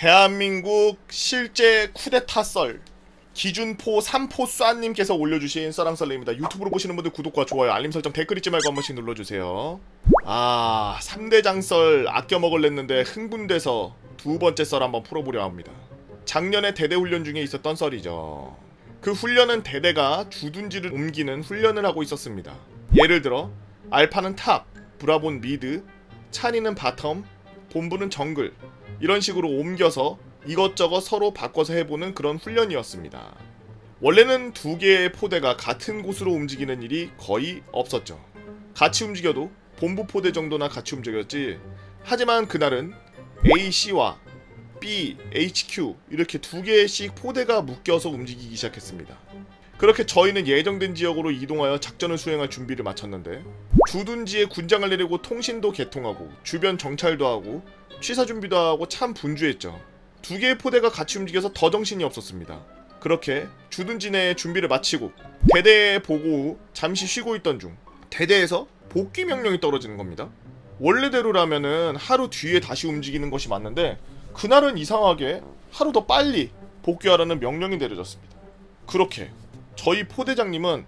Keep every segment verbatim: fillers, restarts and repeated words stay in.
대한민국 실제 쿠데타 썰 기준포 삼포 쏴님께서 올려주신 썰랑썰레입니다. 유튜브로 보시는 분들 구독과 좋아요, 알림 설정, 댓글 잊지 말고 한 번씩 눌러주세요. 아, 삼대장 썰 아껴 먹을랬는데 흥분돼서 두 번째 썰 한번 풀어보려 합니다. 작년에 대대 훈련 중에 있었던 썰이죠. 그 훈련은 대대가 주둔지를 옮기는 훈련을 하고 있었습니다. 예를 들어 알파는 탑, 브라본 미드, 찬이는 바텀, 본부는 정글, 이런 식으로 옮겨서 이것저것 서로 바꿔서 해보는 그런 훈련이었습니다. 원래는 두 개의 포대가 같은 곳으로 움직이는 일이 거의 없었죠. 같이 움직여도 본부 포대 정도나 같이 움직였지. 하지만 그날은 에이씨와 B, 에이치큐 이렇게 두 개씩 포대가 묶여서 움직이기 시작했습니다. 그렇게 저희는 예정된 지역으로 이동하여 작전을 수행할 준비를 마쳤는데, 주둔지에 군장을 내리고 통신도 개통하고 주변 정찰도 하고 취사 준비도 하고 참 분주했죠. 두 개의 포대가 같이 움직여서 더 정신이 없었습니다. 그렇게 주둔지 내에 준비를 마치고 대대 보고 후 잠시 쉬고 있던 중 대대에서 복귀 명령이 떨어지는 겁니다. 원래대로라면은 하루 뒤에 다시 움직이는 것이 맞는데 그날은 이상하게 하루 더 빨리 복귀하라는 명령이 내려졌습니다. 그렇게 저희 포대장님은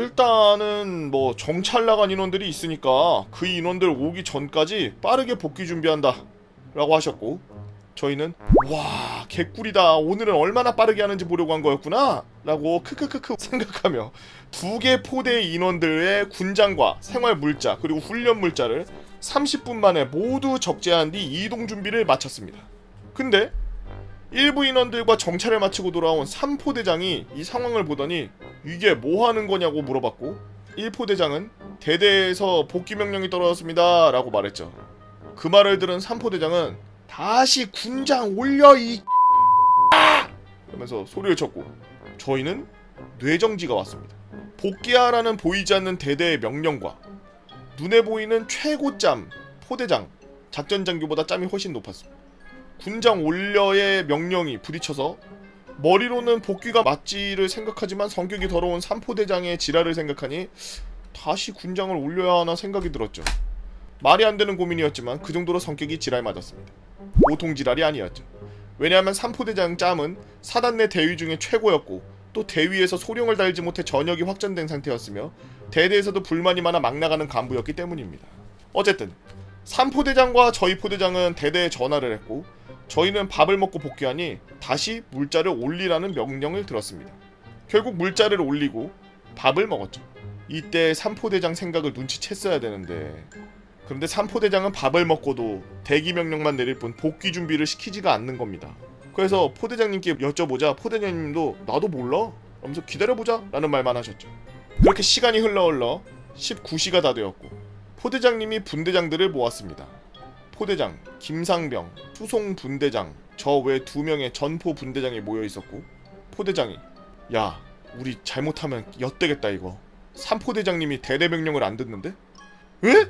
일단은 뭐 정찰 나간 인원들이 있으니까 그 인원들 오기 전까지 빠르게 복귀 준비한다 라고 하셨고, 저희는 와 개꿀이다, 오늘은 얼마나 빠르게 하는지 보려고 한 거였구나 라고 크크크크 생각하며 두 개 포대 인원들의 군장과 생활 물자 그리고 훈련 물자를 삼십 분 만에 모두 적재한 뒤 이동 준비를 마쳤습니다. 근데 일부 인원들과 정찰을 마치고 돌아온 삼 포대장이 이 상황을 보더니 이게 뭐 하는 거냐고 물어봤고, 일 포대장은 대대에서 복귀 명령이 떨어졌습니다 라고 말했죠. 그 말을 들은 삼 포대장은 다시 군장 올려 이 하면서 소리를 쳤고, 저희는 뇌정지가 왔습니다. 복귀하라는 보이지 않는 대대의 명령과 눈에 보이는 최고짬 포대장 작전 장교보다 짬이 훨씬 높았습니다. 군장 올려의 명령이 부딪혀서 머리로는 복귀가 맞지를 생각하지만 성격이 더러운 삼 포대장의 지랄을 생각하니 다시 군장을 올려야 하나 생각이 들었죠. 말이 안 되는 고민이었지만 그 정도로 성격이 지랄 맞았습니다. 보통 지랄이 아니었죠. 왜냐하면 삼 포대장 짬은 사단 내 대위 중에 최고였고 또 대위에서 소령을 달지 못해 전역이 확정된 상태였으며 대대에서도 불만이 많아 막 나가는 간부였기 때문입니다. 어쨌든 삼 포대장과 저희 포대장은 대대에 전화를 했고 저희는 밥을 먹고 복귀하니 다시 물자를 올리라는 명령을 들었습니다. 결국 물자를 올리고 밥을 먹었죠. 이때 삼 포대장 생각을 눈치챘어야 되는데, 그런데 삼 포대장은 밥을 먹고도 대기 명령만 내릴 뿐 복귀 준비를 시키지가 않는 겁니다. 그래서 포대장님께 여쭤보자 포대장님도 나도 몰라 하면서 기다려보자 라는 말만 하셨죠. 그렇게 시간이 흘러 흘러 십구 시가 다 되었고 포대장님이 분대장들을 모았습니다. 포대장, 김상병, 수송 분대장, 저 외 두 명의 전포 분대장이 모여있었고, 포대장이 야 우리 잘못하면 엿되겠다 이거, 삼 포대장님이 대대 명령을 안 듣는데? 에?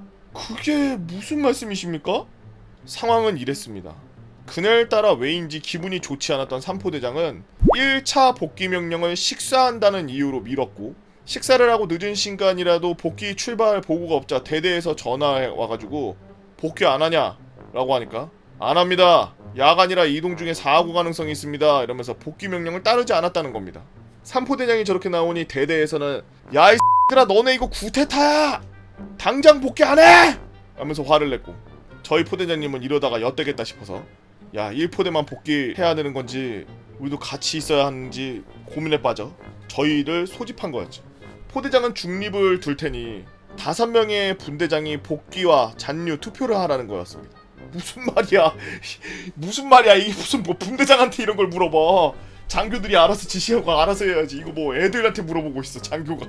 그게 무슨 말씀이십니까? 상황은 이랬습니다. 그날따라 왜인지 기분이 좋지 않았던 삼 포대장은 일 차 복귀 명령을 식사한다는 이유로 미뤘고, 식사를 하고 늦은 시간이라도 복귀 출발 보고가 없자 대대에서 전화해 와가지고 복귀 안하냐 라고 하니까 안합니다, 야간이라 이동 중에 사고 가능성이 있습니다 이러면서 복귀 명령을 따르지 않았다는 겁니다. 삼 포대장이 저렇게 나오니 대대에서는 야 이 X들아 너네 이거 구테타야, 당장 복귀 안해! 하면서 화를 냈고, 저희 포대장님은 이러다가 엿되겠다 싶어서 야 일 포대만 복귀해야 되는 건지 우리도 같이 있어야 하는지 고민에 빠져 저희를 소집한 거였죠. 포대장은 중립을 둘 테니 다섯 명의 분대장이 복귀와 잔류 투표를 하라는 거였습니다. 무슨 말이야 무슨 말이야 이게 무슨 뭐 분대장한테 이런 걸 물어봐. 장교들이 알아서 지시하고 알아서 해야지. 이거 뭐 애들한테 물어보고 있어 장교가.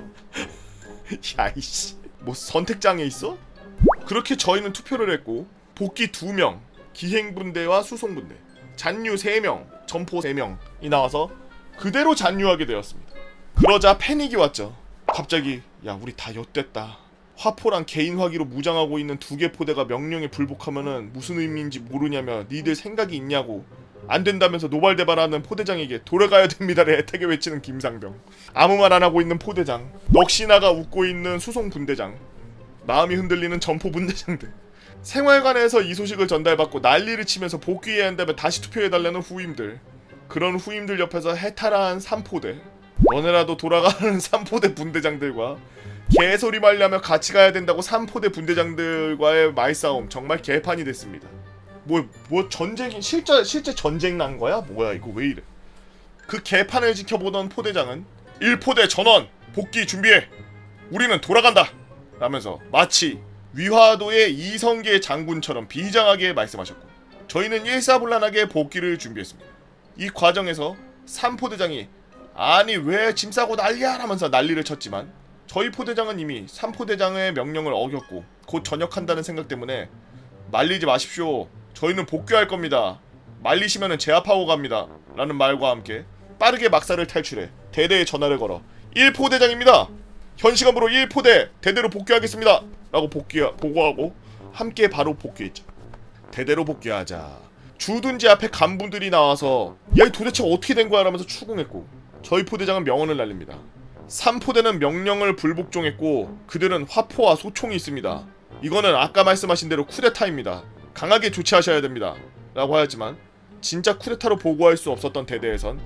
야이씨 뭐 선택장애 있어? 그렇게 저희는 투표를 했고 복귀 두 명, 기행분대와 수송분대, 잔류 세 명, 점포 세 명이 나와서 그대로 잔류하게 되었습니다. 그러자 패닉이 왔죠. 갑자기 야 우리 다 엿됐다, 화포랑 개인화기로 무장하고 있는 두 개 포대가 명령에 불복하면은 무슨 의미인지 모르냐며 니들 생각이 있냐고, 안된다면서 노발대발하는 포대장에게 돌아가야 됩니다를 애타게 외치는 김상병, 아무 말 안하고 있는 포대장, 넋이 나가 웃고 있는 수송 분대장, 마음이 흔들리는 점포 분대장들. 생활관에서 이 소식을 전달받고 난리를 치면서 복귀해야 한다며 다시 투표해달라는 후임들. 그런 후임들 옆에서 해탈한 삼포대. 너네라도 돌아가는 삼포대 분대장들과 개소리 말려며 같이 가야 된다고 삼포대 분대장들과의 말싸움 정말 개판이 됐습니다. 뭐, 뭐 전쟁이 실제 실제 전쟁 난 거야? 뭐야 이거 왜 이래? 그 개판을 지켜보던 포대장은 일 포대 전원 복귀 준비해. 우리는 돌아간다. 라면서 마치 위화도의 이성계 장군처럼 비장하게 말씀하셨고 저희는 일사불란하게 복귀를 준비했습니다. 이 과정에서 삼포대장이 아니 왜 짐 싸고 난리야 라면서 난리를 쳤지만 저희 포대장은 이미 삼포대장의 명령을 어겼고 곧 전역한다는 생각 때문에 말리지 마십시오. 저희는 복귀할 겁니다. 말리시면은 제압하고 갑니다. 라는 말과 함께 빠르게 막사를 탈출해 대대에 전화를 걸어 일 포대장입니다. 현 시간으로 일 포대 대대로 복귀하겠습니다. 라고 복귀 보고하고 함께 바로 복귀했죠. 대대로 복귀하자 주둔지 앞에 간부들이 나와서 야 도대체 어떻게 된 거야 라면서 추궁했고 저희 포대장은 명언을 날립니다. 삼 포대는 명령을 불복종했고 그들은 화포와 소총이 있습니다. 이거는 아까 말씀하신 대로 쿠데타입니다. 강하게 조치하셔야 됩니다. 라고 하였지만 진짜 쿠데타로 보고할 수 없었던 대대에선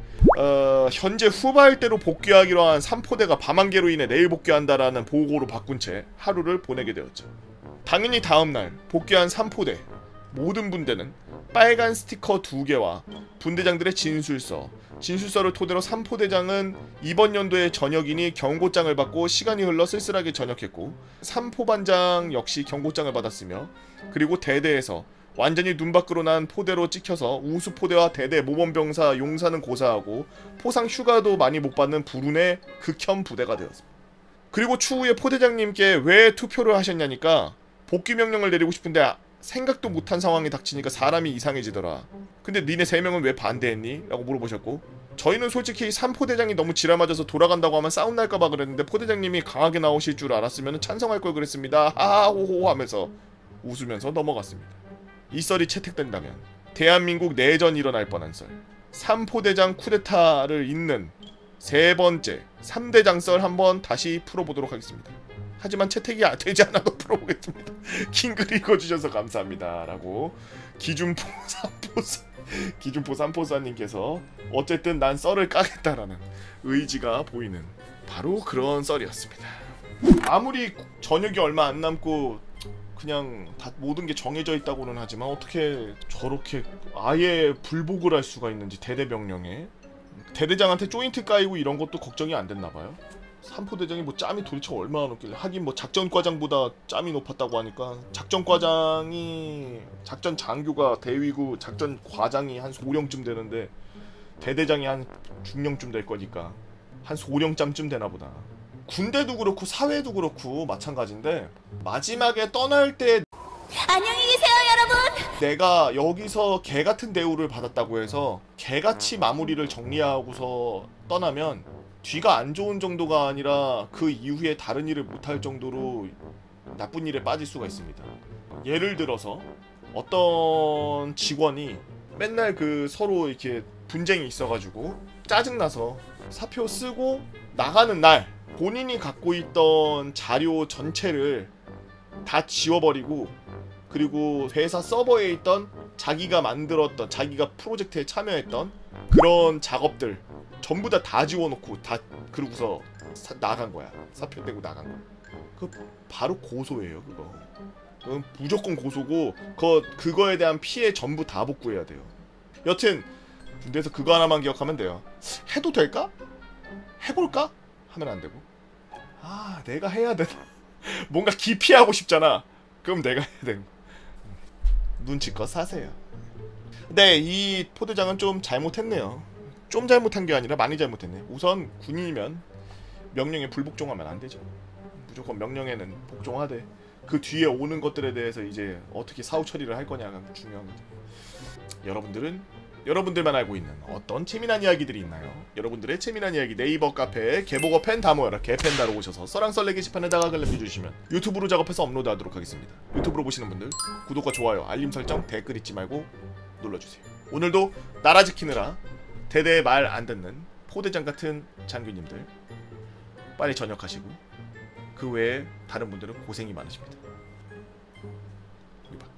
어, 현재 후발대로 복귀하기로 한 삼 포대가 밤안개로 인해 내일 복귀한다라는 보고로 바꾼 채 하루를 보내게 되었죠. 당연히 다음날 복귀한 삼 포대 모든 분대는 빨간 스티커 두 개와 분대장들의 진술서 진술서를 토대로 삼 포대장은 이번 연도의 전역이니 경고장을 받고 시간이 흘러 쓸쓸하게 전역했고 삼 포반장 역시 경고장을 받았으며 그리고 대대에서 완전히 눈 밖으로 난 포대로 찍혀서 우수 포대와 대대 모범병사 용사는 고사하고 포상 휴가도 많이 못 받는 불운의 극혐 부대가 되었습니다. 그리고 추후에 포대장님께 왜 투표를 하셨냐니까 복귀 명령을 내리고 싶은데 생각도 못한 상황이 닥치니까 사람이 이상해지더라. 근데 니네 세 명은 왜 반대했니? 라고 물어보셨고 저희는 솔직히 삼 포대장이 너무 지랄맞아서 돌아간다고 하면 싸움 날까봐 그랬는데 포대장님이 강하게 나오실 줄 알았으면 찬성할 걸 그랬습니다. 하하호호 하면서 웃으면서 넘어갔습니다. 이 썰이 채택된다면 대한민국 내전이 일어날 뻔한 썰 삼 포대장 쿠데타를 잇는 세 번째 삼 대장 썰 한번 다시 풀어보도록 하겠습니다. 하지만 채택이 되지 않아도 풀어보겠습니다. 긴 글 읽어주셔서 감사합니다. 라고 기준포 삼포사 기준포 삼포사님께서 어쨌든 난 썰을 까겠다라는 의지가 보이는 바로 그런 썰이었습니다. 아무리 전역이 얼마 안 남고 그냥 다 모든 게 정해져 있다고는 하지만 어떻게 저렇게 아예 불복을 할 수가 있는지 대대 명령에 대대장한테 조인트 까이고 이런 것도 걱정이 안 됐나봐요. 삼 포대장이 뭐 짬이 도대체 얼마나 높길래 하긴 뭐 작전과장보다 짬이 높았다고 하니까 작전과장이 작전 장교가 대위고 작전과장이 한 소령쯤 되는데 대대장이 한 중령쯤 될 거니까 한 소령짬쯤 되나보다. 군대도 그렇고 사회도 그렇고 마찬가지인데 마지막에 떠날 때 안녕히 계세요 여러분. 내가 여기서 개같은 대우를 받았다고 해서 개같이 마무리를 정리하고서 떠나면 뒤가 안 좋은 정도가 아니라 그 이후에 다른 일을 못할 정도로 나쁜 일에 빠질 수가 있습니다. 예를 들어서 어떤 직원이 맨날 그 서로 이렇게 분쟁이 있어가지고 짜증나서 사표 쓰고 나가는 날 본인이 갖고 있던 자료 전체를 다 지워버리고 그리고 회사 서버에 있던 자기가 만들었던 자기가 프로젝트에 참여했던 그런 작업들 전부 다 다 지워놓고 다 그러고서 사, 나간 거야. 사표 내고 나간 거야. 그 바로 고소예요 그거. 그건 무조건 고소고 그, 그거에 대한 피해 전부 다 복구해야 돼요. 여튼 군대에서 그거 하나만 기억하면 돼요. 해도 될까? 해볼까? 하면 안 되고 아 내가 해야 되나 뭔가 기피하고 싶잖아. 그럼 내가 해야 되는 거. 눈치껏 사세요. 네, 이 포대장은 좀 잘못했네요. 좀 잘못한 게 아니라 많이 잘못했네. 우선 군인이면 명령에 불복종하면 안 되죠. 무조건 명령에는 복종하되 그 뒤에 오는 것들에 대해서 이제 어떻게 사후 처리를 할 거냐가 중요한 거죠. 여러분들은 여러분들만 알고 있는 어떤 재미난 이야기들이 있나요? 여러분들의 재미난 이야기 네이버 카페에 개보고 펜 다 모여라 개펜다로 오셔서 썰랑썰레 게시판에다가 글 남겨주시면 유튜브로 작업해서 업로드하도록 하겠습니다. 유튜브로 보시는 분들 구독과 좋아요 알림 설정 댓글 잊지 말고 눌러주세요. 오늘도 나라 지키느라 대대의 말 안 듣는 포대장 같은 장교님들 빨리 전역하시고 그 외에 다른 분들은 고생이 많으십니다. 여기 봐.